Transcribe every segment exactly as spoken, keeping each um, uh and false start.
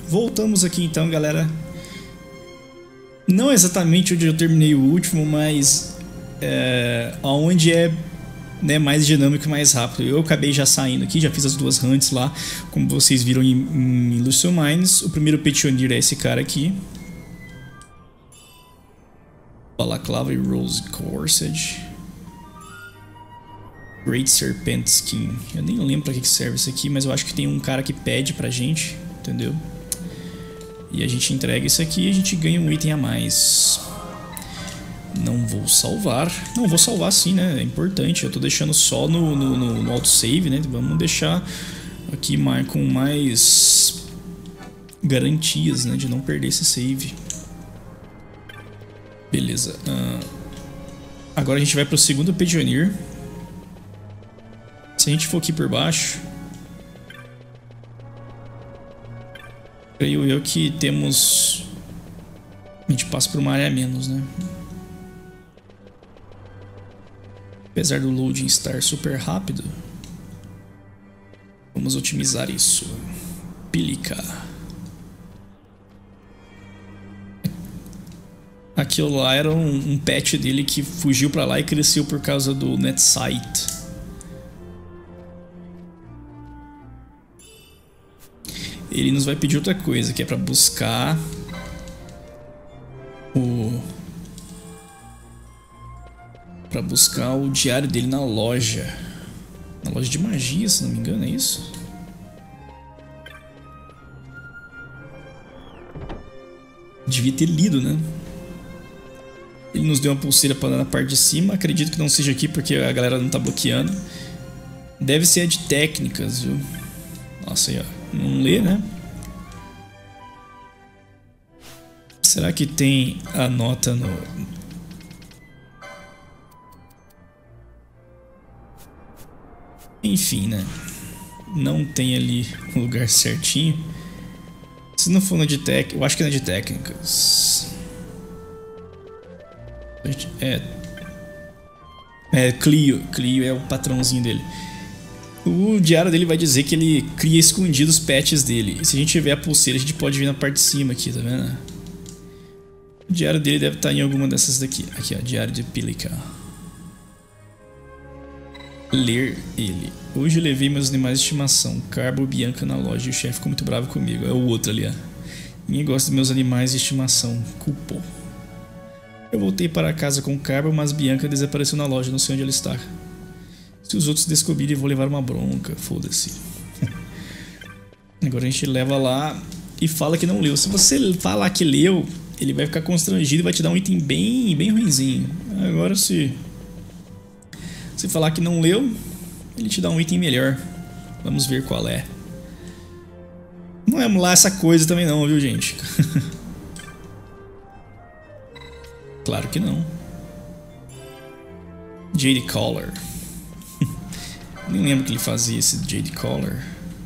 voltamos aqui então, galera. Não exatamente onde eu terminei o último, mas é, onde é, né, mais dinâmico e mais rápido. Eu acabei já saindo aqui, já fiz as duas hunts lá, como vocês viram em, em Lucio Mines. O primeiro Petioneer é esse cara aqui. Balaclava e Rose Corsage. Great Serpent Skin. Eu nem lembro pra que serve isso aqui, mas eu acho que tem um cara que pede pra gente, entendeu? E a gente entrega isso aqui e a gente ganha um item a mais. Não vou salvar. Não, vou salvar sim, né? É importante. Eu tô deixando só no, no, no, no autosave, né? Vamos deixar aqui mais, com mais garantias, né? De não perder esse save. Beleza. Uh, agora a gente vai pro segundo Petioneer. Se a gente for aqui por baixo, creio eu que temos... A gente passa por uma área a menos, né? Apesar do loading estar super rápido, vamos otimizar isso. Pilica. Aquilo lá era um, um patch dele que fugiu pra lá e cresceu por causa do NetSite. Ele nos vai pedir outra coisa, que é pra buscar o... Pra buscar o diário dele na loja. Na loja de magia, se não me engano, é isso? Devia ter lido, né? Ele nos deu uma pulseira para na parte de cima. Acredito que não seja aqui porque a galera não tá bloqueando. Deve ser a de técnicas, viu? Nossa, aí, ó. Não lê, né? Será que tem a nota no... Enfim, né? Não tem ali o lugar certinho. Se não for na de técnicas... Eu acho que é na de técnicas. É... É, Clio. Clio é o patrãozinho dele. O diário dele vai dizer que ele cria escondidos os patches dele. E se a gente tiver a pulseira, a gente pode vir na parte de cima aqui, tá vendo? O diário dele deve estar em alguma dessas daqui. Aqui, ó, diário de Pilica. Ler ele. Hoje eu levei meus animais de estimação, Carbo e Bianca, na loja e o chefe ficou muito bravo comigo. É o outro ali, ó. Ninguém gosta dos meus animais de estimação. Culpou. Eu voltei para casa com o Carbo, mas Bianca desapareceu na loja, não sei onde ela está. Se os outros descobrirem, vou levar uma bronca. Foda-se. Agora a gente leva lá e fala que não leu. Se você falar que leu, ele vai ficar constrangido e vai te dar um item bem, bem ruinzinho. Agora se... Se falar que não leu, ele te dá um item melhor. Vamos ver qual é. Não é lá essa coisa também não, viu, gente? Claro que não. Jade Collar. Nem lembro que ele fazia esse Jade Collar.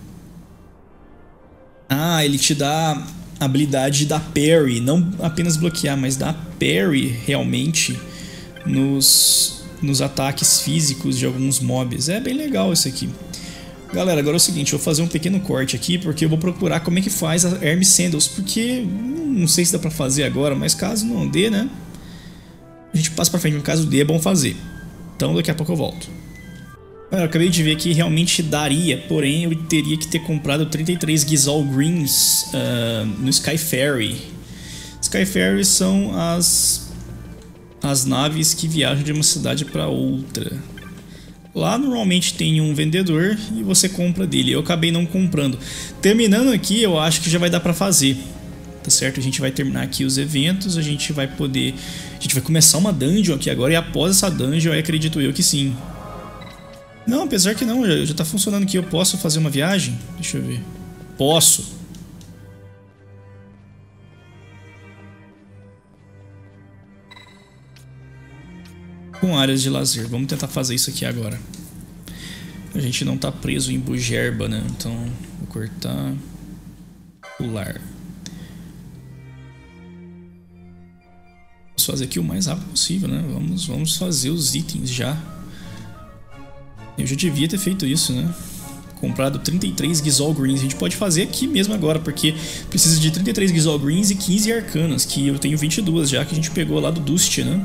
Ah, ele te dá a habilidade de dar parry. Não apenas bloquear, mas dar parry realmente nos, nos ataques físicos de alguns mobs. É bem legal isso aqui. Galera, agora é o seguinte, eu vou fazer um pequeno corte aqui, porque eu vou procurar como é que faz a Hermes Sandals, porque não sei se dá pra fazer agora, mas caso não dê, né, a gente passa pra frente, no caso dê é bom fazer. Então daqui a pouco eu volto. Eu acabei de ver que realmente daria, porém eu teria que ter comprado trinta e três Gizol Greens uh, no Skyferry. Skyferry são as, as naves que viajam de uma cidade para outra. Lá normalmente tem um vendedor e você compra dele. Eu acabei não comprando. Terminando aqui, eu acho que já vai dar pra fazer. Tá certo? A gente vai terminar aqui os eventos. A gente vai poder... A gente vai começar uma dungeon aqui agora. E após essa dungeon, eu acredito eu que sim. Não, apesar que não. Já, já tá funcionando aqui. Eu posso fazer uma viagem? Deixa eu ver. Posso. Com áreas de lazer. Vamos tentar fazer isso aqui agora. A gente não tá preso em Bugerba, né? Então, vou cortar. Pular. Vamos fazer aqui o mais rápido possível, né? Vamos, vamos fazer os itens já. Eu já devia ter feito isso, né? comprado trinta e três Gizol Greens. A gente pode fazer aqui mesmo agora, porque precisa de trinta e três Gizol Greens e quinze Arcanas, que eu tenho vinte e duas já, que a gente pegou lá do Dust, né?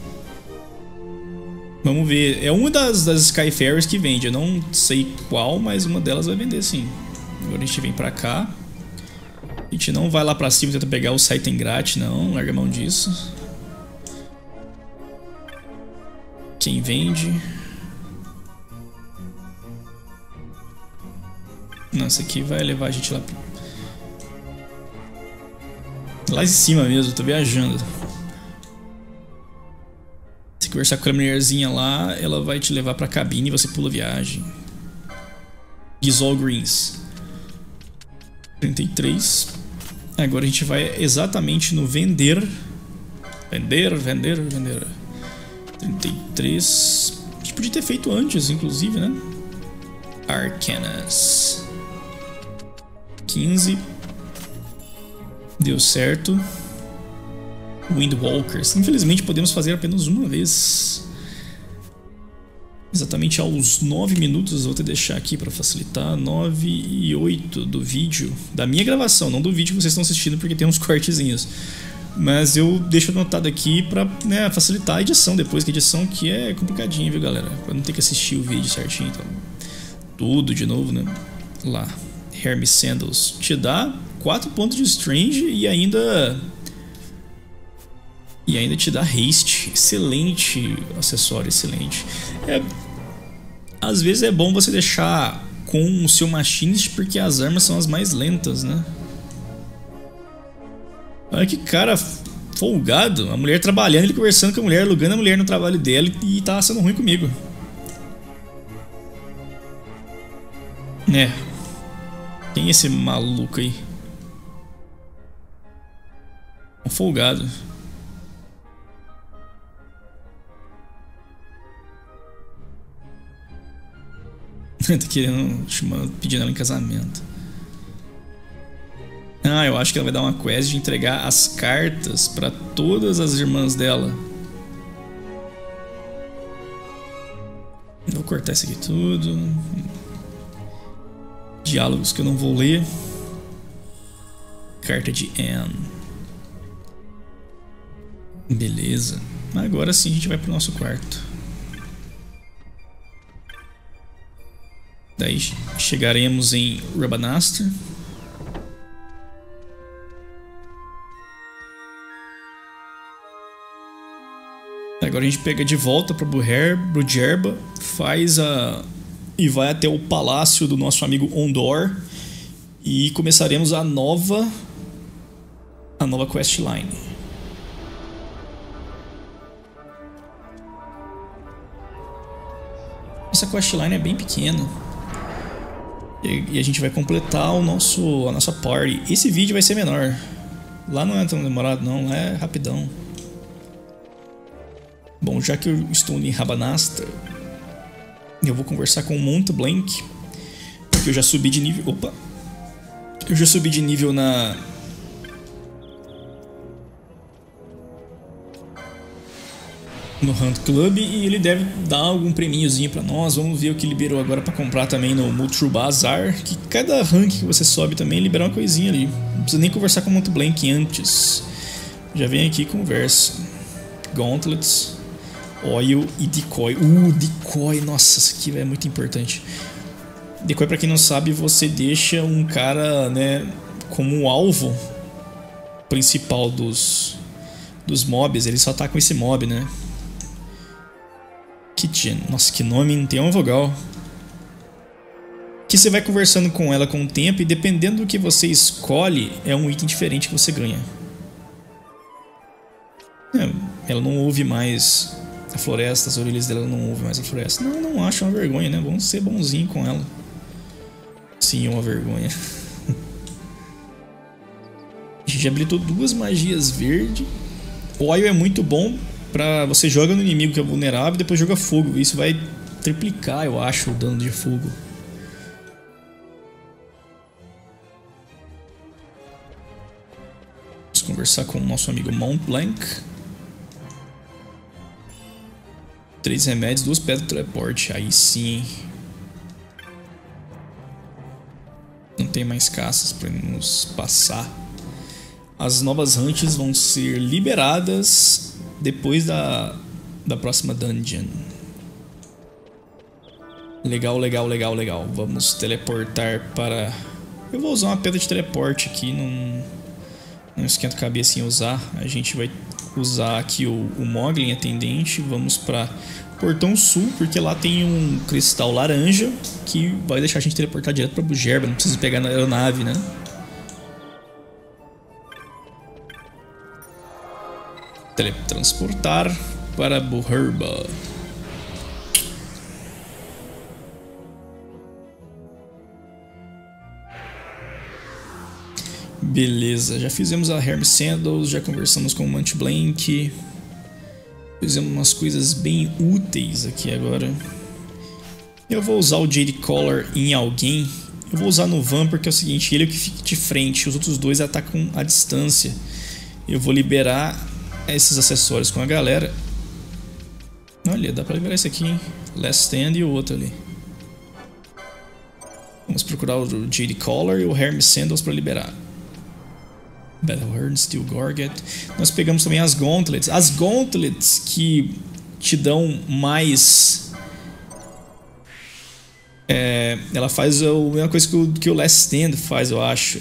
Vamos ver. É uma das, das Skyfarers que vende. Eu não sei qual, mas uma delas vai vender sim. Agora a gente vem pra cá. A gente não vai lá pra cima e tenta pegar o Saitengrat, não. Larga a mão disso. Quem vende? Nossa, aqui vai levar a gente lá pra... lá em cima mesmo, tô viajando. Se conversar com a mulherzinha lá, ela vai te levar pra cabine e você pula a viagem. Gizol Greens trinta e três. Agora a gente vai exatamente no vender. Vender, vender, vender. trinta e três. A gente podia ter feito antes, inclusive, né? Arcanas. quinze. Deu certo. Windwalkers. Infelizmente podemos fazer apenas uma vez. Exatamente aos nove minutos. Vou até deixar aqui para facilitar. nove e oito do vídeo. Da minha gravação, não do vídeo que vocês estão assistindo, porque tem uns cortezinhos. Mas eu deixo anotado aqui pra, né, facilitar a edição depois, que a edição aqui é complicadinha, viu, galera? Pra não ter que assistir o vídeo certinho, então. Tudo de novo, né? Lá. Hermes Sandals. Te dá quatro pontos de Strange e ainda... E ainda te dá haste. Excelente acessório, excelente. É, às vezes é bom você deixar com o seu Machinist, porque as armas são as mais lentas, né? Olha que cara folgado. A mulher trabalhando, ele conversando com a mulher, alugando a mulher no trabalho dela e tá sendo ruim comigo. É. Quem é esse maluco aí? Um folgado. Tá querendo, chamando, pedindo ela em casamento. Ah, eu acho que ela vai dar uma quest de entregar as cartas pra todas as irmãs dela. Vou cortar isso aqui tudo. Diálogos que eu não vou ler. Carta de Anne. Beleza. Agora sim a gente vai pro nosso quarto. Daí chegaremos em Rabanastre. Agora a gente pega de volta para Brujerba, faz a... e vai até o palácio do nosso amigo Ondor. E começaremos a nova... a nova questline. Essa questline é bem pequena. E a gente vai completar o nosso, a nossa party. Esse vídeo vai ser menor. Lá não é tão demorado não, lá é rapidão. Bom, já que eu estou em Rabanastre, eu vou conversar com o Mont Blanc, porque eu já subi de nível... Opa! Eu já subi de nível na... no Hunt Club, e ele deve dar algum prêmiozinho pra nós. Vamos ver o que liberou agora pra comprar também no Multru Bazaar, que cada rank que você sobe também libera uma coisinha ali. Não precisa nem conversar com o Mont Blanc antes. Já vem aqui e conversa. Gauntlets, Oil e Decoy. Uh, Decoy, nossa, isso aqui é muito importante. Decoy, pra quem não sabe, você deixa um cara, né, como alvo principal dos, dos mobs. Ele só tá com esse mob, né? Kitchen. Nossa, que nome, não tem uma vogal. Que você vai conversando com ela com o tempo e dependendo do que você escolhe, é um item diferente que você ganha. É, ela não ouve mais a floresta, as orelhas dela não ouvem mais a floresta. Não, não acho uma vergonha, né? Vamos ser bonzinho com ela. Sim, é uma vergonha. A gente habilitou duas magias verde. O Oil é muito bom pra você joga no inimigo que é vulnerável e depois joga fogo. Isso vai triplicar, eu acho, o dano de fogo. Vamos conversar com o nosso amigo Mont Blanc. Três remédios, duas pedras de teleporte. Aí sim. tem mais caças para nos passar. As novas hunts vão ser liberadas depois da, da próxima dungeon. Legal, legal, legal, legal. Vamos teleportar para... Eu vou usar uma pedra de teleporte aqui, não, não esquenta a cabeça em usar. A gente vai usar aqui o, o Moglin Atendente. Vamos para Portão Sul, porque lá tem um cristal laranja que vai deixar a gente teleportar direto para Bugerba. Não precisa pegar na aeronave, né? Teletransportar para Bugerba. Beleza, já fizemos a Hermes Sandals, já conversamos com o Mont Blanc. Fizemos umas coisas bem úteis aqui agora. Eu vou usar o Jade Collar em alguém. Eu vou usar no Van porque é o seguinte, ele é o que fica de frente, os outros dois atacam à distância. Eu vou liberar esses acessórios com a galera. Olha, dá pra liberar esse aqui, hein? Last Stand e o outro ali. Vamos procurar o Jade Collar e o Hermes Sandals pra liberar. Battlehorn, Steel Gorget. Nós pegamos também as Gauntlets. As Gauntlets que te dão mais... É, ela faz a mesma coisa que o, que o Last Stand faz, eu acho.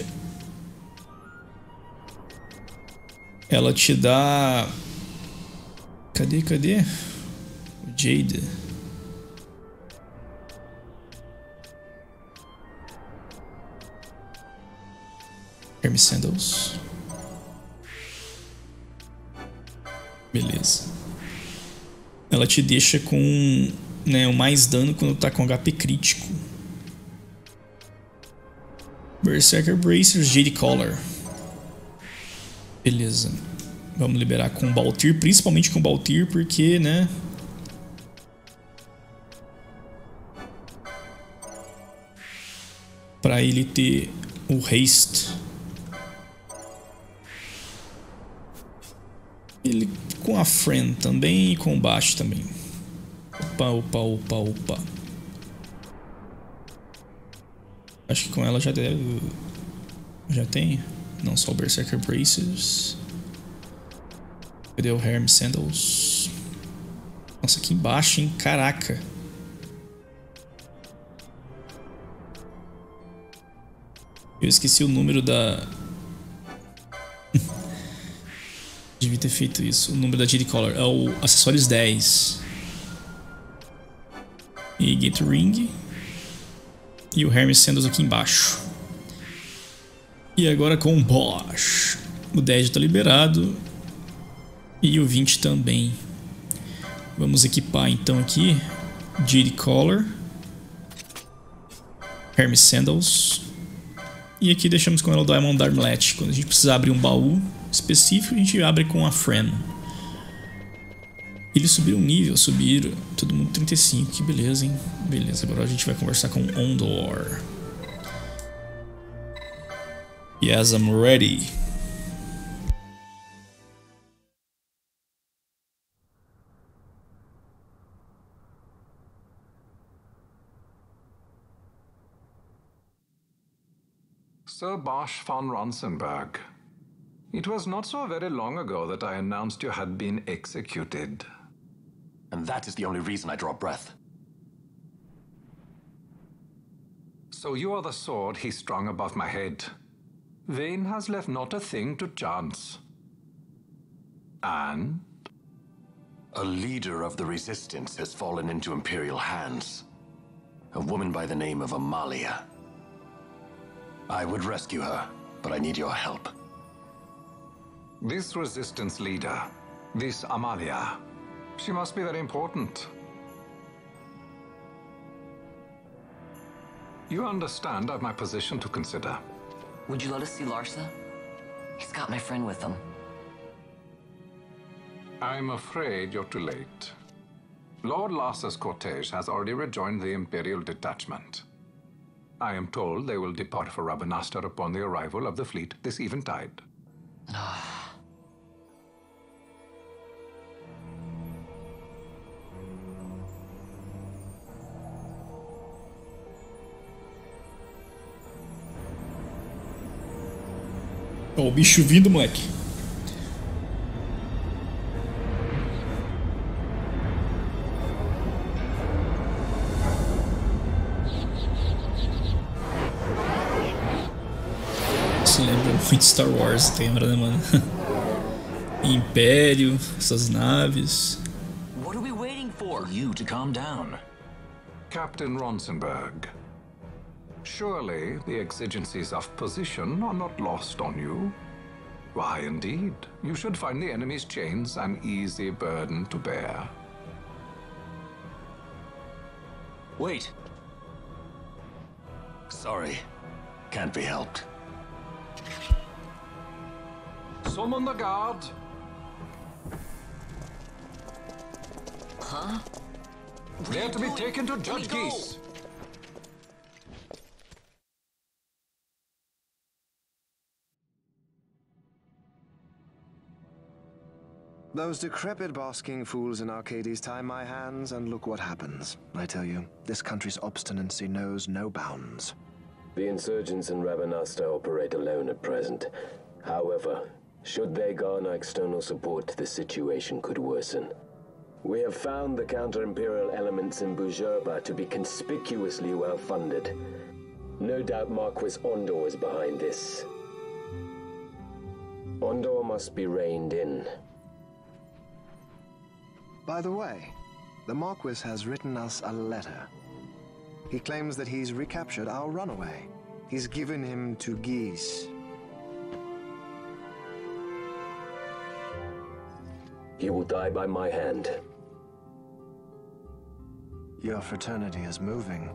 Ela te dá... Cadê, cadê? O Jade. Hermes Sandals. Beleza. Ela te deixa com, né, o mais dano quando tá com H P crítico. Berserker Bracers, Jade Collar. Beleza. Vamos liberar com o Baltir, principalmente com o Baltir, porque, né... Pra ele ter o haste. Ele com a Friend também e com o baixo também. Opa, opa, opa, opa. Acho que com ela já deve... Já tem? Não, só o Berserker Bracers. Cadê o Hermes Sandals? Nossa, aqui embaixo, hein? Caraca. Eu esqueci o número da... Devia ter feito isso. O número da Jade Collar é o Acessórios dez. E Gate Ring. E o Hermes Sandals aqui embaixo. E agora com o Bosch. O dez está liberado. E o vinte também. Vamos equipar então aqui Jade Collar, Hermes Sandals. E aqui deixamos com ela o Diamond Armlet. Quando a gente precisar abrir um baú específico, a gente abre com a Friend. Eles subiram um nível, subiram. Todo mundo trinta e cinco, que beleza, hein? Beleza, agora a gente vai conversar com Ondor. Yes, I'm ready. Sir Bosch von Ronsenberg. It was not so very long ago that I announced you had been executed. And that is the only reason I draw breath. So you are the sword he strung above my head. Vayne has left not a thing to chance. And? A leader of the Resistance has fallen into Imperial hands. A woman by the name of Amalia. I would rescue her, but I need your help. This Resistance leader, this Amalia, she must be very important. You understand I've my position to consider. Would you let us see Larsa? He's got my friend with him. I'm afraid you're too late. Lord Larsa's cortege has already rejoined the Imperial detachment. I am told they will depart for Rabanastre upon the arrival of the fleet this eventide. Ó, o bicho vindo, moleque. Isso lembra muito Star Wars, lembra, né, mano? Império, essas naves. What are we waiting for? You to calm down. Captain Ronsenberg, surely the exigencies of position are not lost on you. Why, indeed, you should find the enemy's chains an easy burden to bear. Wait. Sorry. Can't be helped. Summon the guard. Huh? They're to be taken to Judge Geese. Those decrepit basking fools in Arcades tie my hands, and look what happens. I tell you, this country's obstinacy knows no bounds. The insurgents in Rabanasta operate alone at present. However, should they garner external support, the situation could worsen. We have found the counter-imperial elements in Bujerba to be conspicuously well-funded. No doubt Marquis Ondor is behind this. Ondor must be reined in. By the way, the Marquis has written us a letter. He claims that he's recaptured our runaway. He's given him to Geese. He will die by my hand. Your fraternity is moving.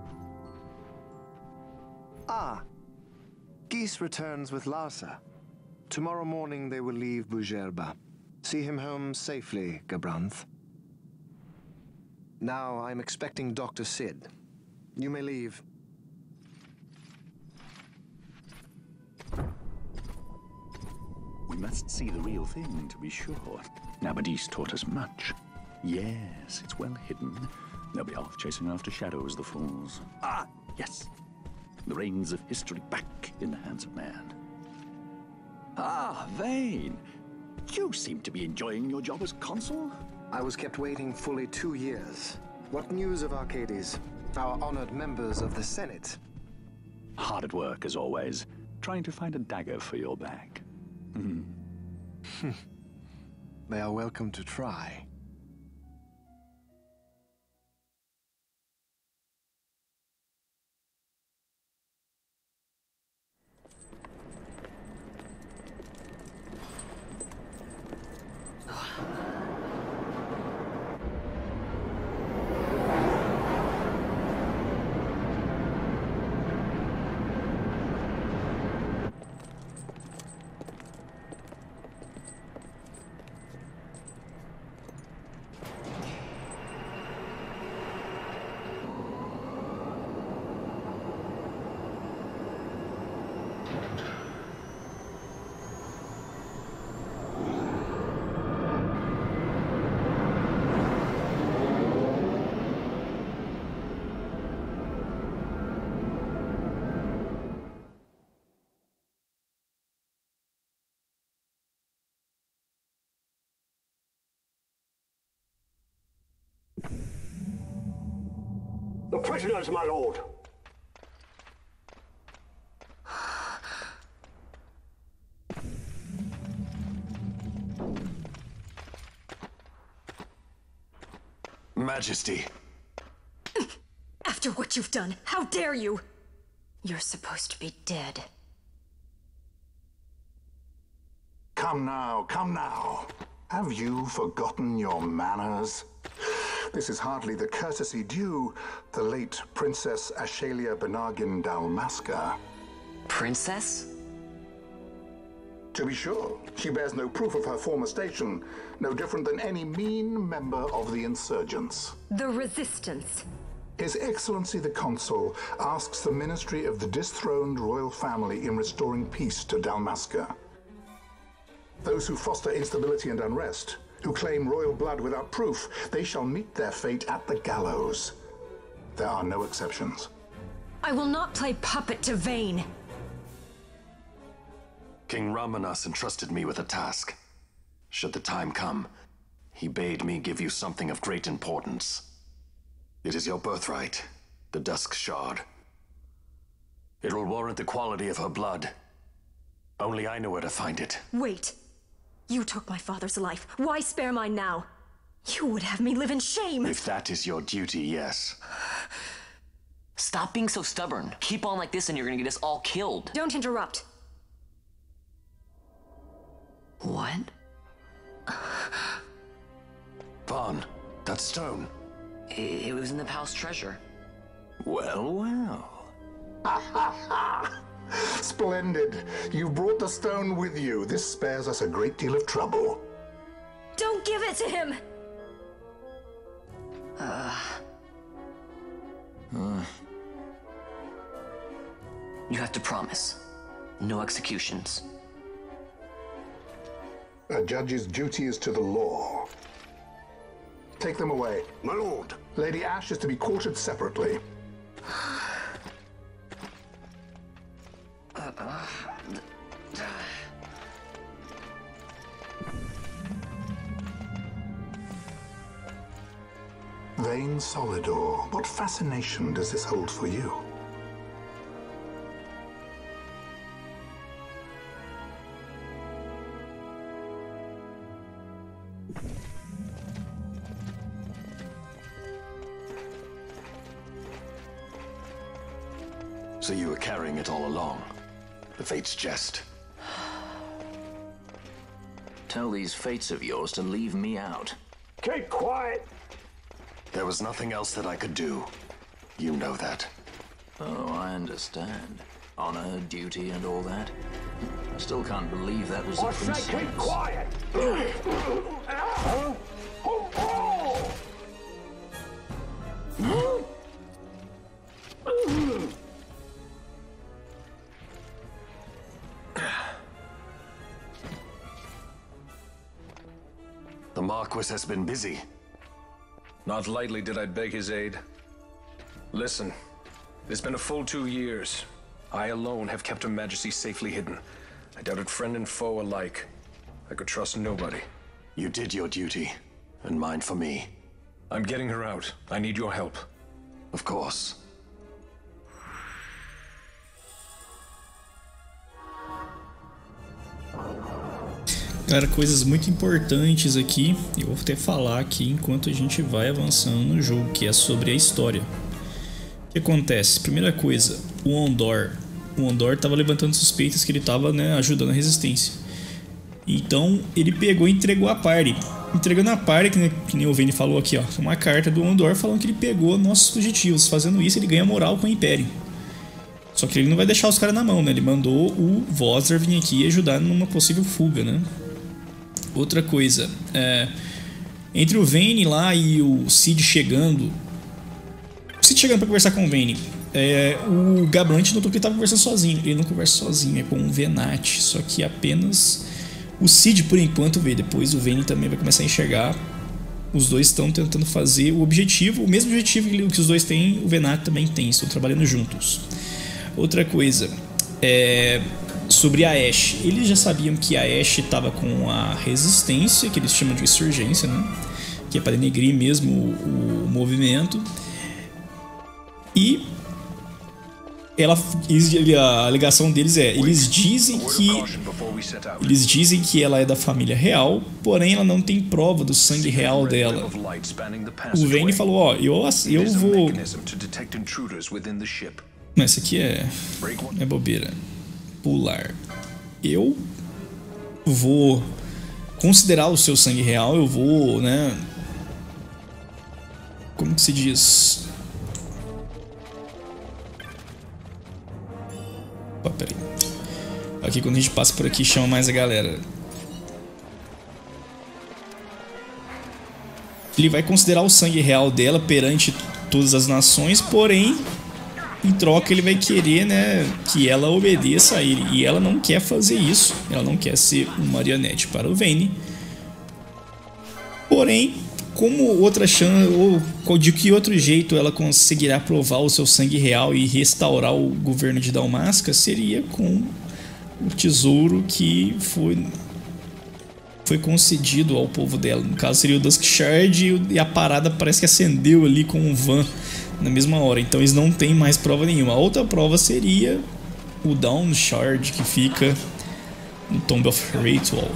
Ah, Geese returns with Larsa. Tomorrow morning they will leave Bujerba. See him home safely, Gabranth. Now I'm expecting Doctor Sid. You may leave. We must see the real thing, to be sure. Nabadis taught us much. Yes, it's well hidden. They'll be off chasing after shadows, the fools. Ah, yes. The reins of history back in the hands of man. Ah, Vane. You seem to be enjoying your job as consul. I was kept waiting fully two years. What news of Arcades? Our honored members of the Senate? Hard at work, as always, trying to find a dagger for your back. Mm. They are welcome to try. The prisoners, my lord. Majesty. After what you've done, how dare you? You're supposed to be dead. Come now, come now. Have you forgotten your manners? This is hardly the courtesy due the late Princess Ashalia Benargin Dalmasca. Princess? To be sure, she bears no proof of her former station, no different than any mean member of the insurgents. The Resistance. His Excellency the Consul asks the ministry of the dethroned royal family in restoring peace to Dalmasca. Those who foster instability and unrest, who claim royal blood without proof, they shall meet their fate at the gallows. There are no exceptions. I will not play puppet to Vane. King Ramanas entrusted me with a task. Should the time come, he bade me give you something of great importance. It is your birthright, the Dusk Shard. It will warrant the quality of her blood. Only I know where to find it. Wait. You took my father's life. Why spare mine now? You would have me live in shame. If that is your duty, yes. Stop being so stubborn. Keep on like this and you're gonna get us all killed. Don't interrupt. What? Vaughn, that stone. It, it was in the palace treasure. Well, well. Splendid. You brought the stone with you. This spares us a great deal of trouble. Don't give it to him! Uh... Uh... You have to promise. No executions. A judge's duty is to the law. Take them away. My lord. Lady Ash is to be quartered separately. uh, uh, Vayne Solidor, what fascination does this hold for you? So you were carrying it all along? The Fate's jest? Tell these fates of yours to leave me out. Keep quiet! There was nothing else that I could do. You know that. Oh, I understand. Honor, duty, and all that. I still can't believe that was a coincidence. I say keep quiet! The Marquis has been busy. Not lightly did I beg his aid. Listen, it's been a full two years. I alone have kept Her Majesty safely hidden. I doubted friend and foe alike. I could trust nobody. You did your duty, and mine for me. I'm getting her out. I need your help. Of course. Galera, coisas muito importantes aqui, eu vou até falar aqui enquanto a gente vai avançando no jogo, que é sobre a história. O que acontece? Primeira coisa, o Ondor. O Ondor estava levantando suspeitas que ele estava, né, ajudando a resistência. Então ele pegou e entregou a party. Entregando a party, que, que nem o Vayne falou aqui, ó, uma carta do Ondor falando que ele pegou nossos fugitivos. Fazendo isso, ele ganha moral com o Império. Só que ele não vai deixar os caras na mão, né? Ele mandou o Vosler vir aqui ajudar numa possível fuga, né? Outra coisa, é, entre o Vayne lá e o Cid chegando, o Cid chegando pra conversar com o Vayne, é, o Gablante notou que ele tava conversando sozinho. Ele não conversa sozinho, é com o Venat, só que apenas o Cid por enquanto vê. Depois o Vayne também vai começar a enxergar. Os dois estão tentando fazer o objetivo, o mesmo objetivo que os dois têm, o Venat também tem, estão trabalhando juntos. Outra coisa, é... sobre a Ashe, eles já sabiam que a Ashe estava com a resistência, que eles chamam de insurgência, né? Que é para denegrir mesmo o, o movimento. E ela, a alegação deles é, eles dizem que eles dizem que ela é da família real, porém ela não tem prova do sangue real dela. O Vayne falou, ó, eu, eu vou... Mas isso aqui é, é bobeira. Pular. Eu vou considerar o seu sangue real, eu vou, né? Como que se diz? Opa, peraí. Aqui quando a gente passa por aqui chama mais a galera. Ele vai considerar o sangue real dela perante todas as nações, porém em troca ele vai querer, né, que ela obedeça a ele. E ela não quer fazer isso. Ela não quer ser uma marionete para o Vayne. Porém, como outra chance, ou de que outro jeito ela conseguirá provar o seu sangue real e restaurar o governo de Dalmasca, seria com o tesouro que foi foi concedido ao povo dela. No caso seria o Dusk Shard, e a parada parece que acendeu ali com um Van na mesma hora. Então eles não têm mais prova nenhuma. A outra prova seria o Dawn Shard, que fica no Tomb of Ritual.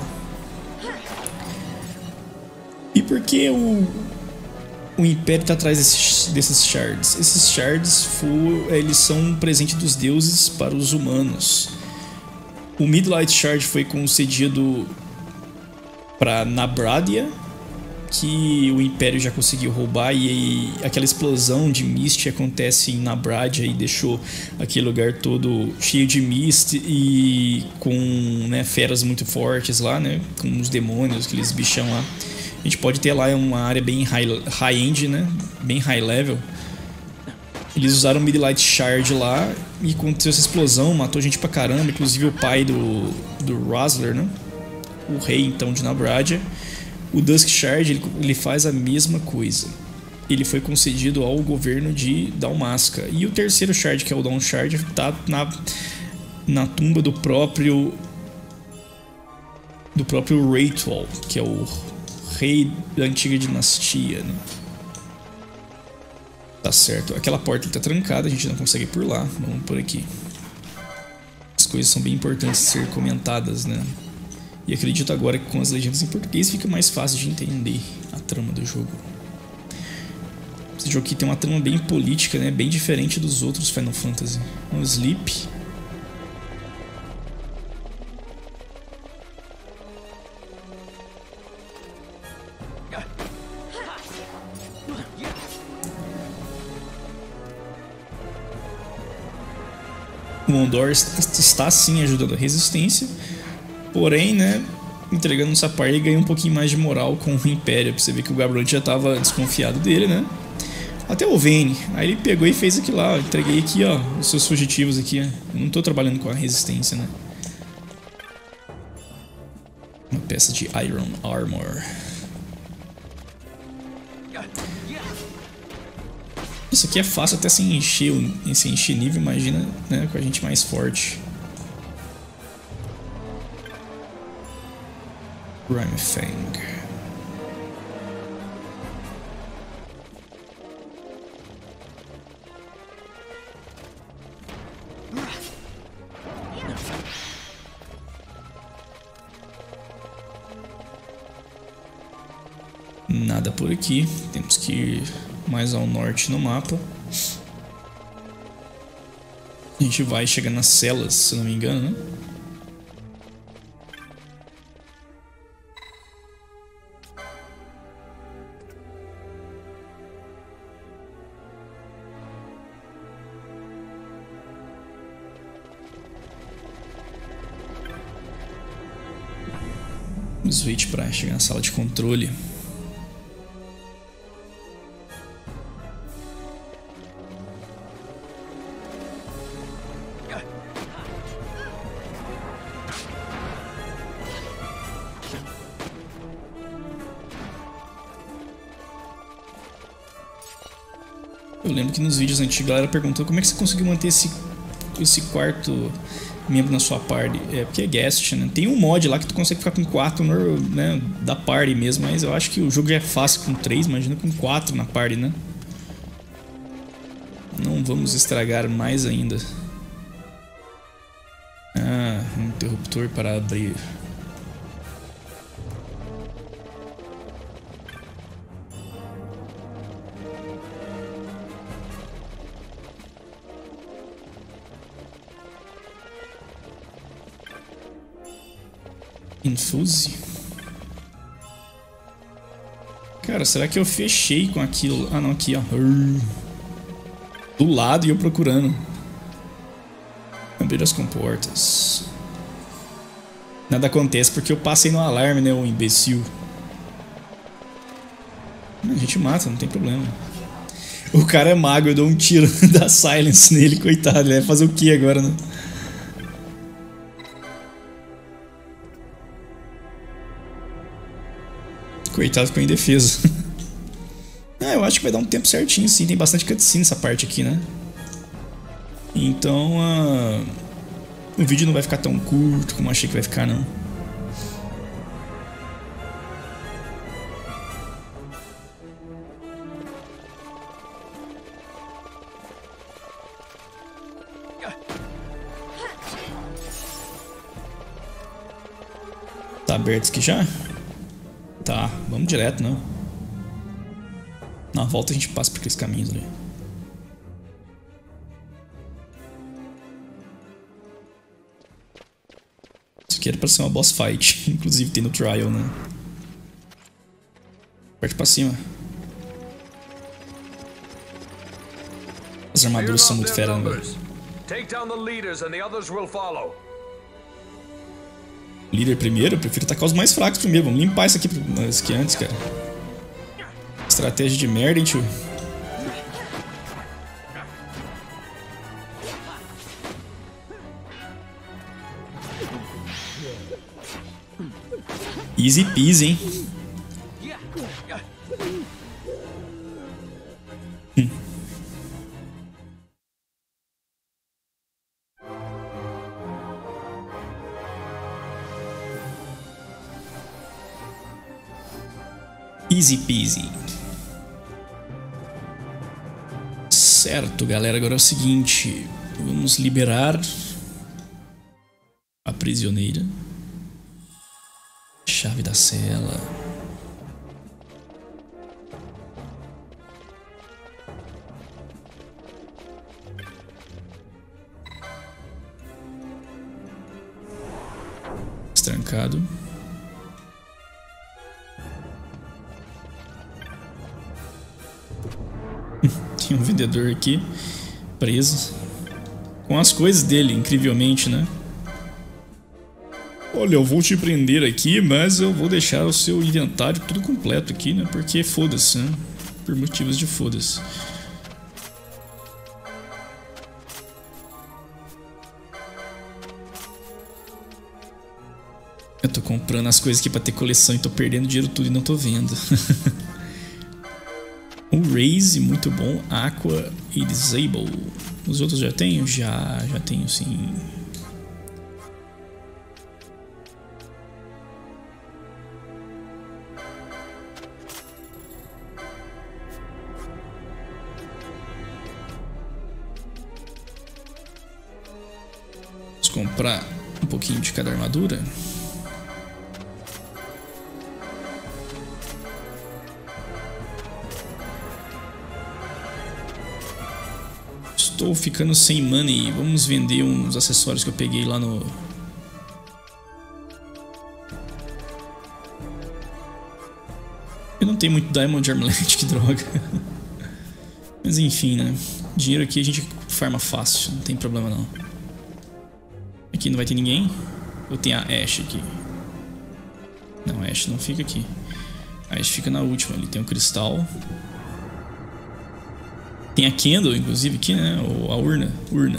E por que o, o Império está atrás desses, desses shards? Esses shards for, eles são um presente dos deuses para os humanos. O Midlight Shard foi concedido para Nabradia, que o Império já conseguiu roubar, e, e aquela explosão de Mist acontece em Nabradia e deixou aquele lugar todo cheio de Mist e com, né, feras muito fortes lá, né, com os demônios, aqueles bichão lá. A gente pode ter lá uma área bem high-end, né, bem high level. Eles usaram o Midlight Shard lá e aconteceu essa explosão, matou gente pra caramba, inclusive o pai do, do Rosler, né, o rei então de Nabradia. O Dusk Shard ele, ele faz a mesma coisa. Ele foi concedido ao governo de Dalmasca. E o terceiro Shard, que é o Dawn Shard, está na, na tumba do próprio do próprio Ritual, que é o rei da antiga dinastia, né? Tá certo. Aquela porta está trancada, a gente não consegue ir por lá. Vamos por aqui. As coisas são bem importantes de ser comentadas, né? E acredito agora que com as legendas em português fica mais fácil de entender a trama do jogo. Esse jogo aqui tem uma trama bem política, né? Bem diferente dos outros Final Fantasy. Um Sleep. O Ondor está sim ajudando a resistência. Porém, né, entregando essa parte, ele ganha um pouquinho mais de moral com o Império. Pra você ver que o Gabront já tava desconfiado dele, né? Até o Vayne. Aí ele pegou e fez aquilo lá. Eu entreguei aqui, ó, os seus fugitivos aqui. Ó. Eu não tô trabalhando com a resistência, né? Uma peça de Iron Armor. Isso aqui é fácil até se encher, se encher nível, imagina, né, com a gente mais forte. Rimefang. Nada por aqui. Temos que ir mais ao norte no mapa. A gente vai chegar nas celas, se não me engano, né? Switch para chegar na sala de controle. Eu lembro que nos vídeos antigos a galera perguntou como é que você conseguiu manter esse, esse quarto membro na sua party. É porque é guest, né? Tem um mod lá que tu consegue ficar com quatro, né, da party mesmo, mas eu acho que o jogo já é fácil com três, imagina com quatro na party, né? Não vamos estragar mais ainda. Ah, um interruptor para abrir. Infuse. Cara, será que eu fechei com aquilo? Ah, não, aqui, ó. Do lado e eu procurando. Abrir as comportas. Nada acontece porque eu passei no alarme, né, o imbecil. A gente mata, não tem problema. O cara é mago, eu dou um tiro da Silence nele, coitado. Ele vai fazer o que agora, né? Coitado, ficou indefeso. Ah, eu acho que vai dar um tempo certinho, sim. Tem bastante cutscene nessa parte aqui, né? Então, uh... o vídeo não vai ficar tão curto como eu achei que vai ficar, não. Tá aberto isso aqui já? Tá, vamos direto, não. Na volta a gente passa por aqueles caminhos ali. Isso aqui era pra ser uma boss fight. Inclusive tem no trial, né? Parte pra cima. As armaduras são muito fera, né? Líder primeiro? Eu prefiro atacar os mais fracos primeiro. Vamos limpar isso aqui, isso aqui antes, cara. Estratégia de merda, hein, tio? Easy peasy, hein? Hum. Easy peasy. Certo, galera, agora é o seguinte, vamos liberar a prisioneira. Chave da cela. Estrancado. Tem um vendedor aqui, preso, com as coisas dele, incrivelmente, né? Olha, eu vou te prender aqui, mas eu vou deixar o seu inventário tudo completo aqui, né? Porque foda-se, né? Por motivos de foda-se. Eu tô comprando as coisas aqui pra ter coleção e tô perdendo dinheiro tudo e não tô vendo. O Raise, muito bom. Aqua e Disable. Os outros já tenho? Já, já tenho sim. Vamos comprar um pouquinho de cada armadura. Estou ficando sem money. Vamos vender uns acessórios que eu peguei lá no... Eu não tenho muito Diamond Armlet, que droga. Mas enfim, né? Dinheiro aqui a gente farma fácil, não tem problema não. Aqui não vai ter ninguém. Ou tem a Ashe aqui? Não, a Ashe não fica aqui. A Ashe fica na última, ali tem um cristal. Tem a Candle, inclusive, aqui, né? Ou a urna. Urna.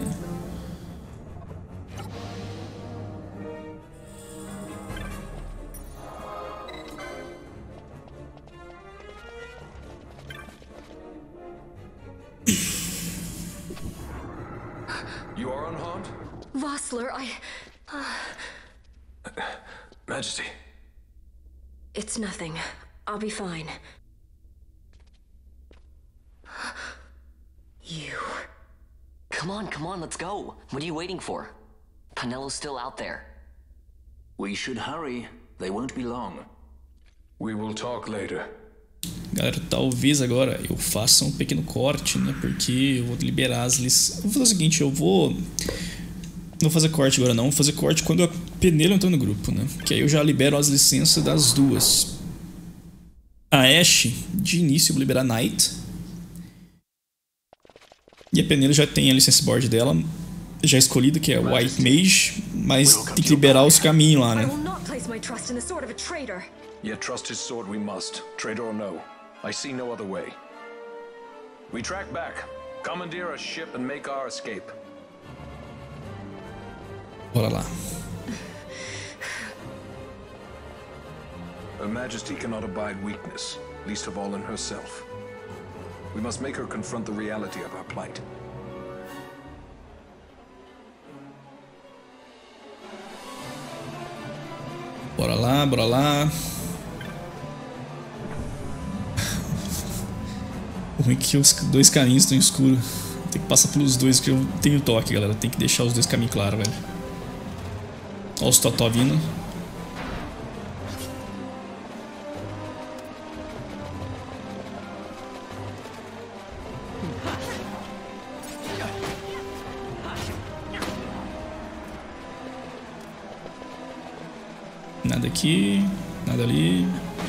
You are unharmed? Vossler, I... Uh... Majesty. It's nothing. I'll be fine. You... Come on, come on, let's go. What are you waiting for? Penello's still out there. We should hurry. They won't be long. We will talk later. Galera, talvez agora eu faça um pequeno corte, né? Porque eu vou liberar as licenças. Vou fazer o seguinte, eu vou... Não vou fazer corte agora não, vou fazer corte quando a Penelo entrar no grupo, né? Que aí eu já libero as licenças das duas. A Ashe, de início, eu vou liberar Knight. E a Penelo já tem a licença board dela, já escolhida, que é White Mage, mas tem que liberar os caminhos lá, né? Yet trust his sword we must, traitor or no. I see no other way. We track back, commandeer a ship and make our escape. Bora lá. Her Majesty cannot abide weakness, least of all in herself. We must make her confront the reality of our plight. Bora lá, bora lá. O ruim é que os dois caminhos estão escuros. Tem que passar pelos dois, que eu tenho toque, galera. Tem que deixar os dois caminhos claros, velho. Olha os totó vindo. Nada aqui, nada ali.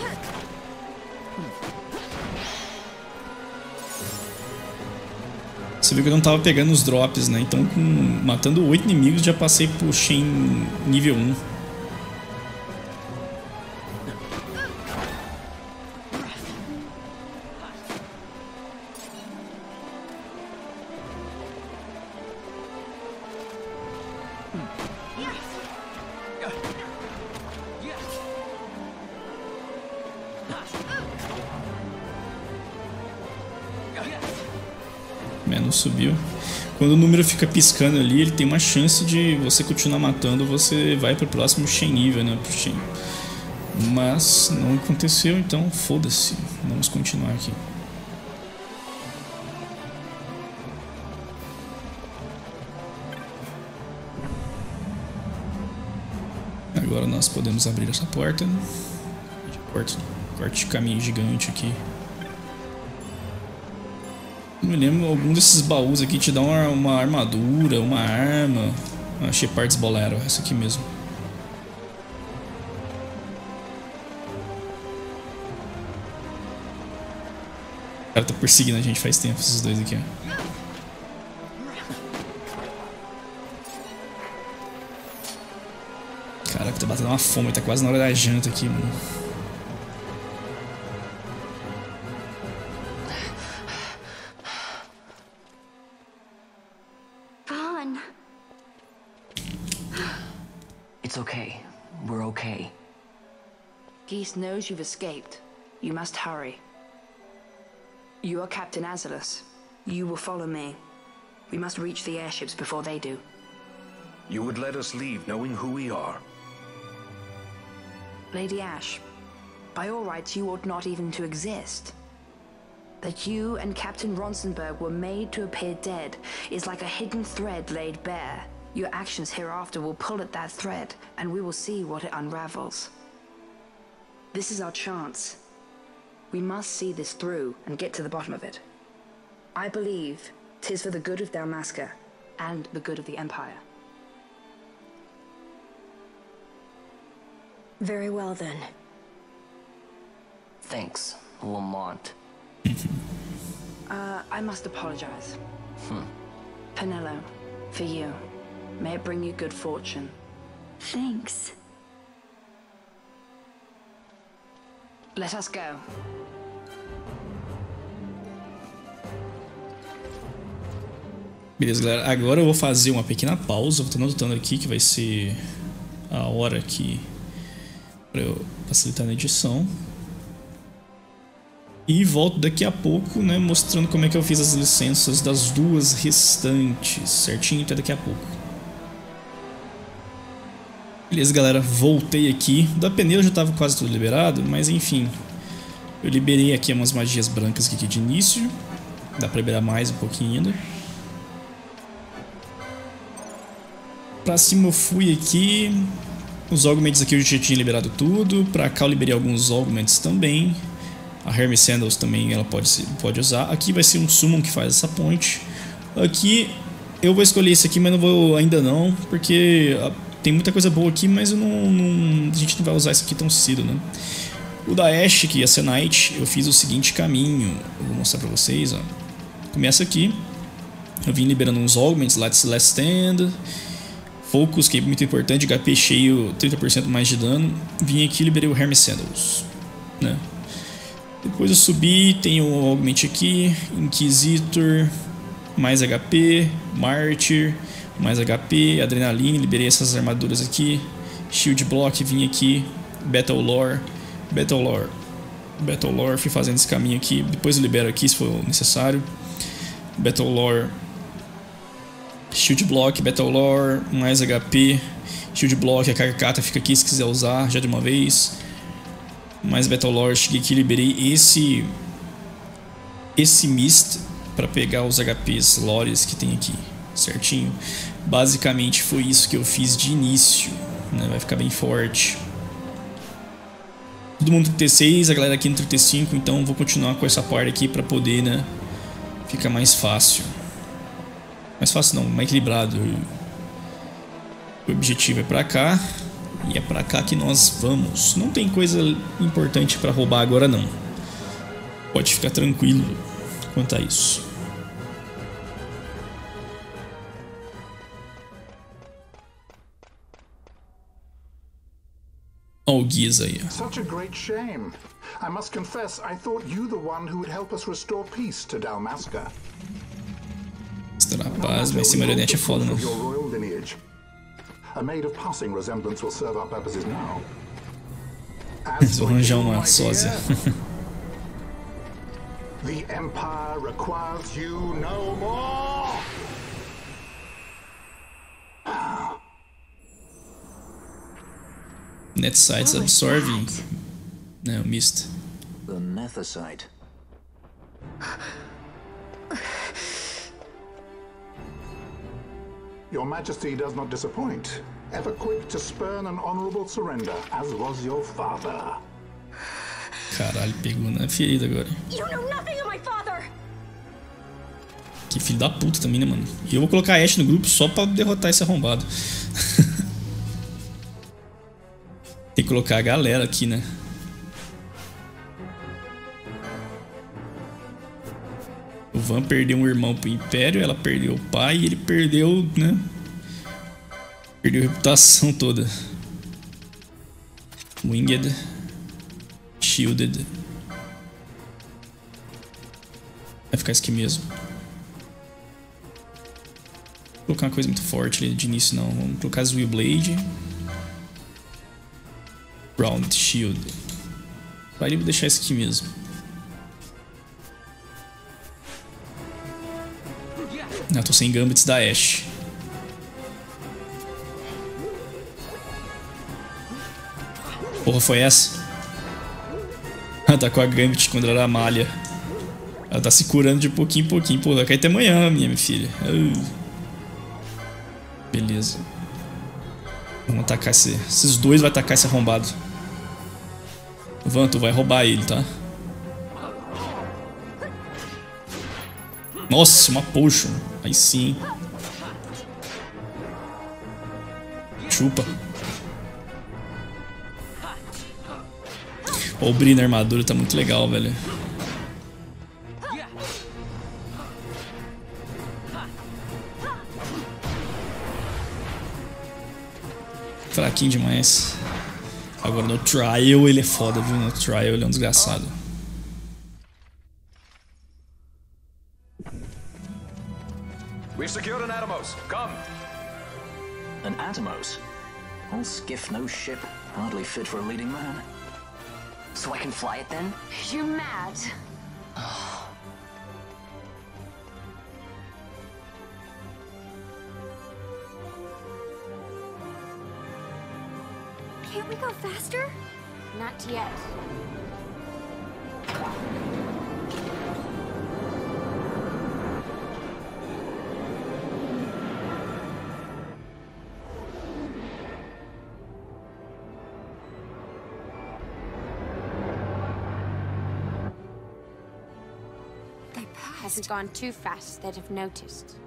Você viu que eu não tava pegando os drops, né? Então, com, matando oito inimigos, já passei pro Shen nível um. Menos subiu. Quando o número fica piscando ali, ele tem uma chance de você continuar matando, você vai pro próximo Shen nível, né? Pro Shen. Mas não aconteceu, então foda-se. Vamos continuar aqui. Agora nós podemos abrir essa porta. Corte, corte de caminho gigante aqui. Não me lembro, algum desses baús aqui te dá uma, uma armadura, uma arma. A Shepard's Bolero, essa aqui mesmo. O cara tá perseguindo a gente faz tempo, esses dois aqui, ó. Caraca, tá batendo uma fome, tá quase na hora da janta aqui, mano. Vaughn. It's okay. We're okay. Geese knows you've escaped. You must hurry. You are Captain Azalus. You will follow me. We must reach the airships before they do. You would let us leave knowing who we are? Lady Ash, by all rights you ought not even to exist. That you and Captain Ronsenberg were made to appear dead is like a hidden thread laid bare. Your actions hereafter will pull at that thread, and we will see what it unravels. This is our chance. We must see this through and get to the bottom of it. I believe 'tis for the good of Dalmasca and the good of the Empire. Very well, then. Thanks, Lamont. uh, I must apologize. Hmm. Penelo, for you. May it bring you good fortune. Thanks. Let us go. Beleza, galera. Agora eu vou fazer uma pequena pausa. Vou estar anotando aqui que vai ser a hora que... para eu facilitar na edição. E volto daqui a pouco, né, mostrando como é que eu fiz as licenças das duas restantes. Certinho, até daqui a pouco. Beleza, galera. Voltei aqui. Da Penelo já estava quase tudo liberado, mas enfim. Eu liberei aqui umas magias brancas aqui de início. Dá pra liberar mais um pouquinho ainda. Pra cima eu fui aqui. Os augments aqui eu já tinha liberado tudo. Pra cá eu liberei alguns augments também. A Hermes Sandals também ela pode, pode usar. Aqui vai ser um summon que faz essa ponte. Aqui eu vou escolher esse aqui, mas não vou ainda não. Porque tem muita coisa boa aqui, mas eu não, não, a gente não vai usar isso aqui tão cedo, né? O da Ashe, que ia ser Knight, eu fiz o seguinte caminho. Eu vou mostrar pra vocês, ó. Começa aqui. Eu vim liberando uns augments, Last Stand, Focus, que é muito importante, H P cheio, trinta por cento mais de dano. Vim aqui e liberei o Hermes Sandals, né? Depois eu subi, tem o augment aqui, Inquisitor, mais H P, Martyr, mais H P, Adrenaline, liberei essas armaduras aqui. Shield Block, vim aqui, Battle Lore, Battle Lore, Battle Lore, fui fazendo esse caminho aqui. Depois eu libero aqui se for necessário. Battle Lore, Shield Block, Battle Lore, mais H P, Shield Block, a Carcata fica aqui se quiser usar já de uma vez. Mais Battle Lore, cheguei aqui, liberei esse esse Mist para pegar os H Ps Lores que tem aqui, certinho. Basicamente foi isso que eu fiz de início, né? Vai ficar bem forte. Todo mundo no trinta e seis, a galera aqui no trinta e cinco, então vou continuar com essa parte aqui para poder, né, ficar mais fácil. Mais fácil não, mais equilibrado. O objetivo é pra cá. E é pra cá que nós vamos. Não tem coisa importante pra roubar agora não. Pode ficar tranquilo quanto a isso. Olha o Geas aí. Such a great shame. I must confess, I thought you the one who would help us restore peace to Dalmasca. Rapaz, mas esse marionete é foda, não. A maid of passing resemblance will serve our purposes now. Vou arranjar uma sósia. The Empire requires you no more. Net sites absorbing. Não, mist. The Nethicite. Your Majesty does not disappoint. Ever quick to spurn an honorable surrender, as was your father. Caralho, pegou na ferida agora. You know nothing of my father. Que filho da puta também, né, mano? E eu vou colocar a Ashe no grupo só pra derrotar esse arrombado. Tem que colocar a galera aqui, né? O Van perdeu um irmão pro Império, ela perdeu o pai e ele perdeu, né? Perdeu a reputação toda. Winged. Shielded. Vai ficar isso aqui mesmo. Vou colocar uma coisa muito forte ali de início, não. Vamos colocar as Willblade. Round Shield. Vai, vou deixar isso aqui mesmo. Não, tô sem Gambits da Ashe. Porra, foi essa? Ela tá com a Gambit quando ela era malha. Ela tá se curando de pouquinho em pouquinho. Pô, vai cair até amanhã, minha, minha filha. Uh. Beleza. Vamos atacar esse... Esses dois vai atacar esse arrombado. Van, tu vai roubar ele, tá? Nossa, uma potion. Aí sim. Chupa. Ó, o brilho na armadura tá muito legal, velho. Fraquinho demais. Agora no trial ele é foda, viu? No trial ele é um desgraçado. We've secured an Atomos. Come. An Atomos? All skiff, no ship. Hardly fit for a leading man. So I can fly it then? You're mad. Can't we go faster? Not yet. Hasn't gone too fast, they'd have noticed.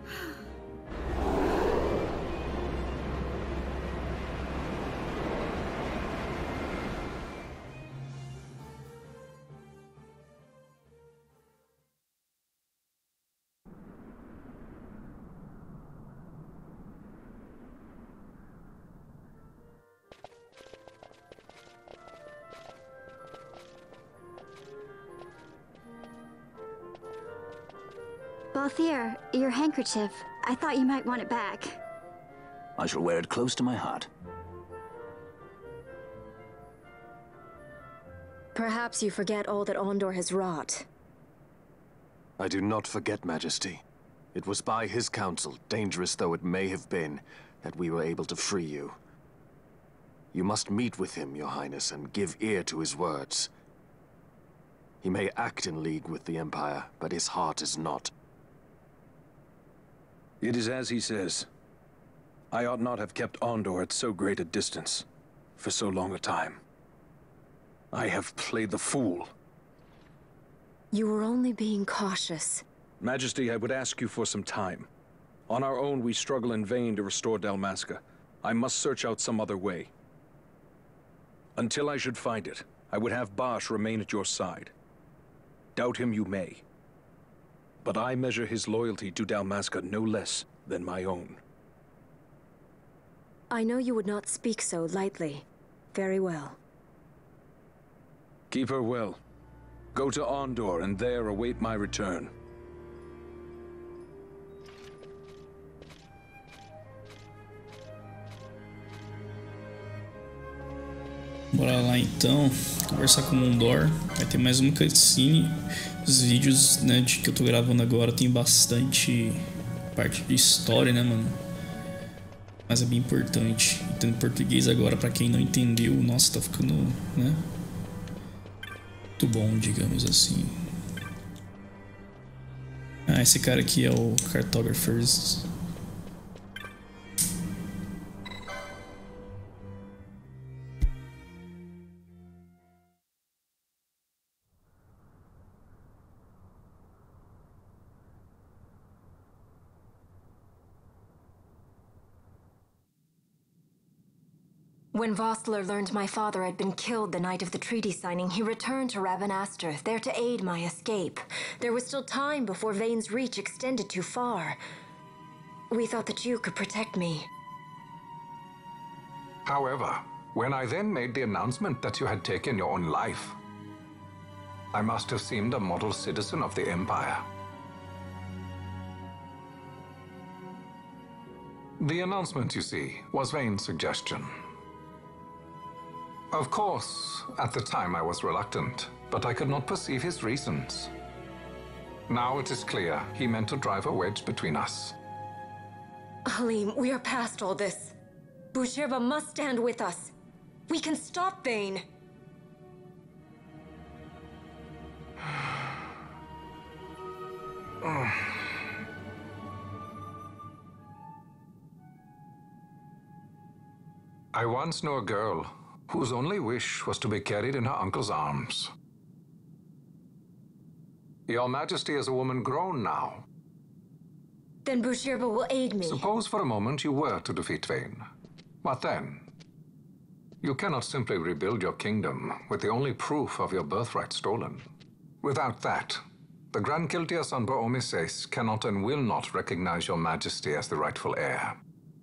Balthier, your handkerchief. I thought you might want it back. I shall wear it close to my heart. Perhaps you forget all that Ondor has wrought. I do not forget, Majesty. It was by his counsel, dangerous though it may have been, that we were able to free you. You must meet with him, Your Highness, and give ear to his words. He may act in league with the Empire, but his heart is not. It is as he says. I ought not have kept Ondor at so great a distance for so long a time. I have played the fool. You were only being cautious. Majesty, I would ask you for some time. On our own, we struggle in vain to restore Dalmasca. I must search out some other way. Until I should find it, I would have Basch remain at your side. Doubt him you may. But I measure his loyalty to Dalmasca no less than my own. I know you would not speak so lightly. Very well. Keep her well. Go to Ondor and there await my return. Bora lá então, conversar com o Ondor. Vai ter mais uma cutscene. Os vídeos, né, de que eu tô gravando agora tem bastante parte de história, né, mano? Mas é bem importante. Então, em português agora, pra quem não entendeu, nossa, tá ficando, né? Muito bom, digamos assim. Ah, esse cara aqui é o Cartographers. When Vossler learned my father had been killed the night of the treaty signing, he returned to Ravenaster, there to aid my escape. There was still time before Vane's reach extended too far. We thought that you could protect me. However, when I then made the announcement that you had taken your own life, I must have seemed a model citizen of the Empire. The announcement, you see, was Vane's suggestion. Of course, at the time I was reluctant, but I could not perceive his reasons. Now it is clear he meant to drive a wedge between us. Halim, we are past all this. Bushirba must stand with us. We can stop Vane. I once knew a girl whose only wish was to be carried in her uncle's arms. Your Majesty is a woman grown now. Then Bushirba will aid me. Suppose for a moment you were to defeat Vane. What then? You cannot simply rebuild your kingdom with the only proof of your birthright stolen. Without that, the Grand Kiltias on Bo-Omises cannot and will not recognize your Majesty as the rightful heir.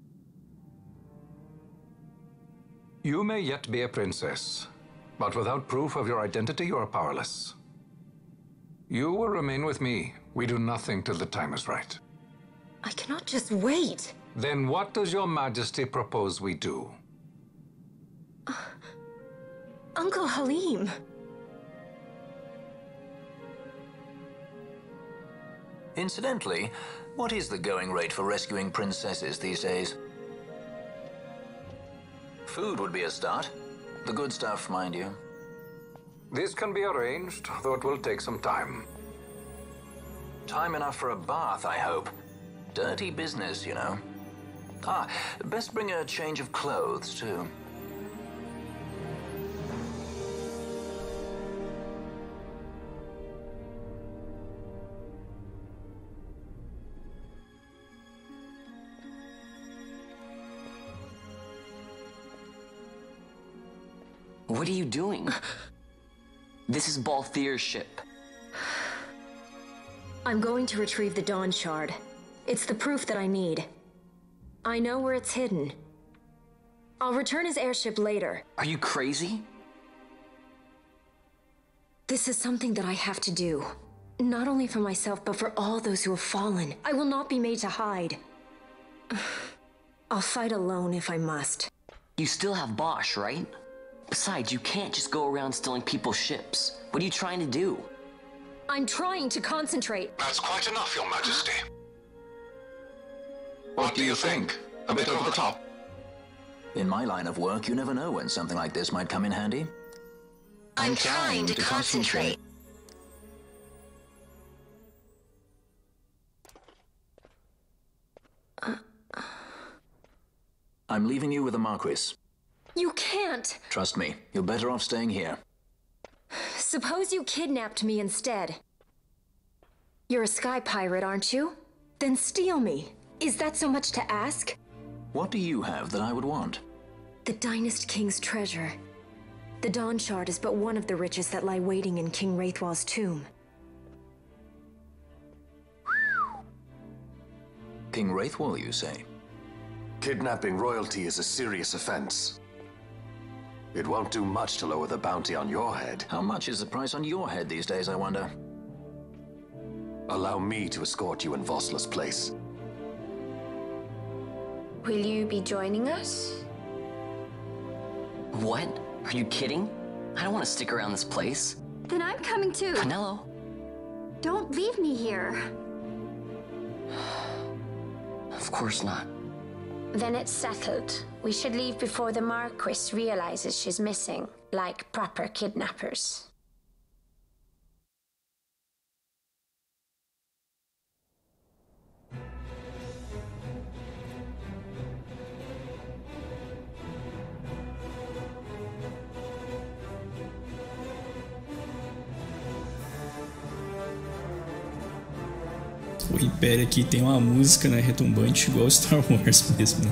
You may yet be a princess, but without proof of your identity, you are powerless. You will remain with me. We do nothing till the time is right. I cannot just wait. Then what does your Majesty propose we do? Uh, Uncle Halim. Incidentally, what is the going rate for rescuing princesses these days? Food would be a start. The good stuff, mind you. This can be arranged, though it will take some time. Time enough for a bath, I hope. Dirty business, you know. Ah, best bring a change of clothes, too. What are you doing? This is Balthier's ship. I'm going to retrieve the Dawn Shard. It's the proof that I need. I know where it's hidden. I'll return his airship later. Are you crazy? This is something that I have to do. Not only for myself, but for all those who have fallen. I will not be made to hide. I'll fight alone if I must. You still have Basch, right? Besides, you can't just go around stealing people's ships. What are you trying to do? I'm trying to concentrate. That's quite enough, Your Majesty. What do you think? A bit over the top? In my line of work, you never know when something like this might come in handy. I'm trying to concentrate. I'm leaving you with the Marquis. You can't. Trust me, you're better off staying here. Suppose you kidnapped me instead. You're a sky pirate, aren't you? Then steal me. Is that so much to ask? What do you have that I would want? The Dynast King's treasure. The Dawn Shard is but one of the riches that lie waiting in King Wraithwall's tomb. King Wraithwall, you say? Kidnapping royalty is a serious offense. It won't do much to lower the bounty on your head. How much is the price on your head these days, I wonder? Allow me to escort you in Vossler's place. Will you be joining us? What? Are you kidding? I don't want to stick around this place. Then I'm coming too. Penelo? Don't leave me here. Of course not. Then it's settled. We should leave before the Marquis realizes she's missing, like proper kidnappers. O Império aqui tem uma música, né, retumbante igual Star Wars mesmo, né?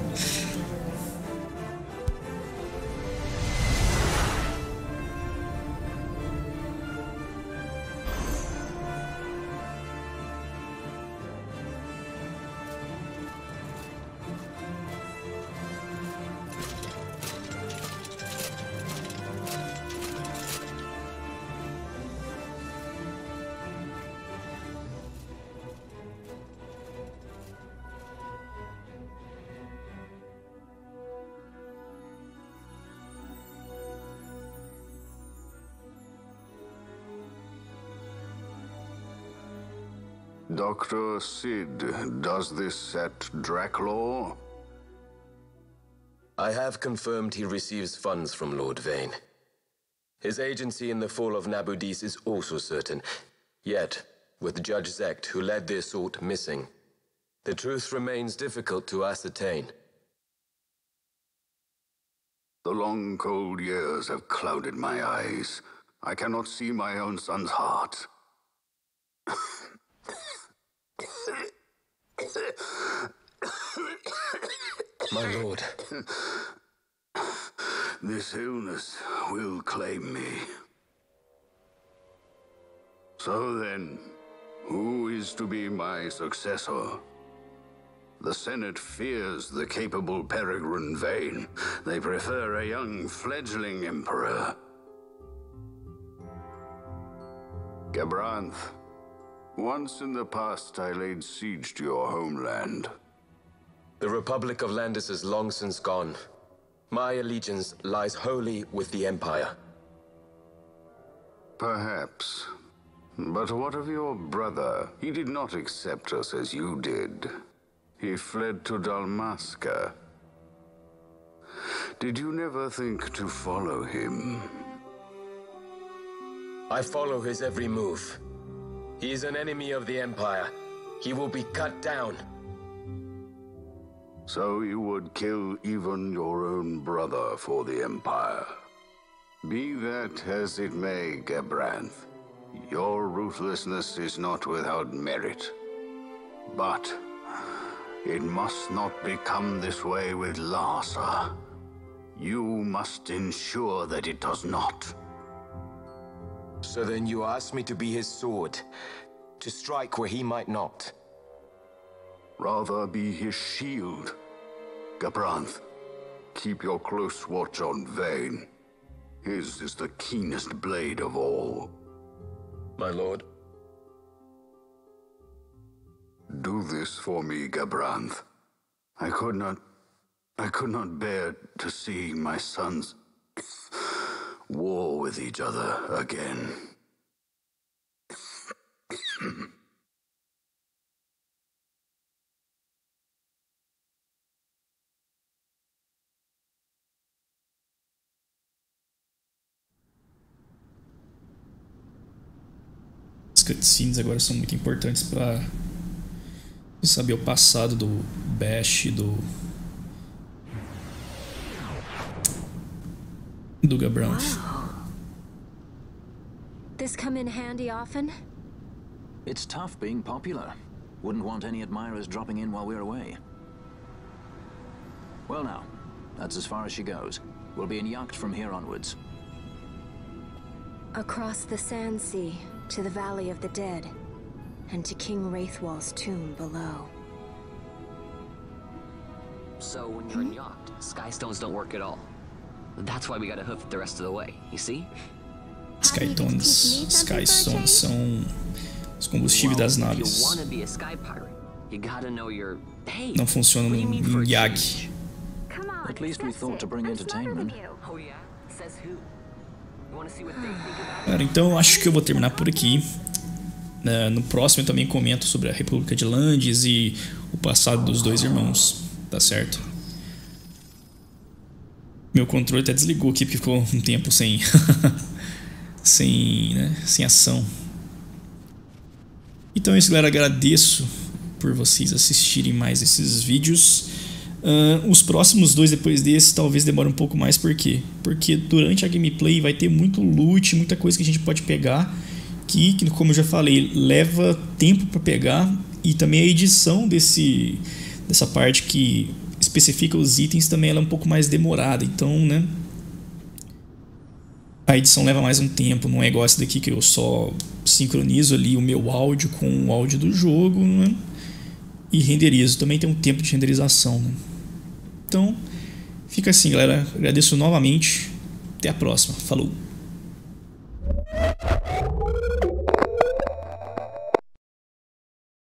Doctor Sid, does this set Draclaw? I have confirmed he receives funds from Lord Vane. His agency in the fall of Nabudis is also certain. Yet, with Judge Zekt, who led the assault, missing, the truth remains difficult to ascertain. The long, cold years have clouded my eyes. I cannot see my own son's heart. My lord. This illness will claim me. So then, who is to be my successor? The Senate fears the capable Peregrine Vane. They prefer a young fledgling emperor. Gabranth, once in the past I laid siege to your homeland. The Republic of Landis is long since gone. My allegiance lies wholly with the Empire. Perhaps. But what of your brother? He did not accept us as you did. He fled to Dalmasca. Did you never think to follow him? I follow his every move. He is an enemy of the Empire. He will be cut down. So you would kill even your own brother for the Empire. Be that as it may, Gabranth, your ruthlessness is not without merit. But it must not become this way with Larsa. You must ensure that it does not. So then you ask me to be his sword, to strike where he might not. Rather be his shield. Gabranth, keep your close watch on Vane. His is the keenest blade of all. My lord. Do this for me, Gabranth. I could not... I could not bear to see my sons war with each other again. As cutscenes agora são muito importantes para saber o passado do Bash, do do Gabranth. Wow. This come in handy often? It's tough being popular. Wouldn't want any admirers dropping in while we're away. Well now, that's as far as she goes. We'll be in yacht from here onwards. Across the Sand Sea, to the Valley of the Dead, and to King Wraithwall's tomb below. So when you're in yacht, Skystones don't work at all. That's why we gotta hoof it the rest of the way, you see? Skystones, Skystones são os combustíveis das naves. Não funcionam em Yag. At least we thought to bring entertainment. Cara, então acho que eu vou terminar por aqui. Uh, no próximo eu também comento sobre a República de Landes e o passado dos dois irmãos, tá certo? Meu controle até desligou aqui porque ficou um tempo sem sem, né, sem ação. Então é isso, galera, agradeço por vocês assistirem mais esses vídeos. Uh, os próximos dois depois desse talvez demorem um pouco mais, por quê? Porque durante a gameplay vai ter muito loot, muita coisa que a gente pode pegar que, que como eu já falei, leva tempo para pegar, e também a edição desse, dessa parte que especifica os itens também ela é um pouco mais demorada, então, né, a edição leva mais um tempo, não é igual esse daqui que eu só sincronizo ali o meu áudio com o áudio do jogo, né, e renderizo, também tem um tempo de renderização, né. Então, fica assim, galera, agradeço novamente, até a próxima, falou!